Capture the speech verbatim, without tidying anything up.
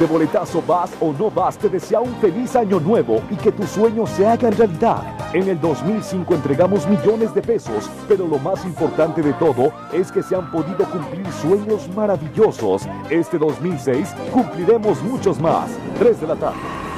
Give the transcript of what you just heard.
De Boletazo Vas o No Vas te desea un feliz año nuevo y que tus sueños se hagan realidad. En el dos mil cinco entregamos millones de pesos, pero lo más importante de todo es que se han podido cumplir sueños maravillosos. Este dos mil seis cumpliremos muchos más. tres de la tarde.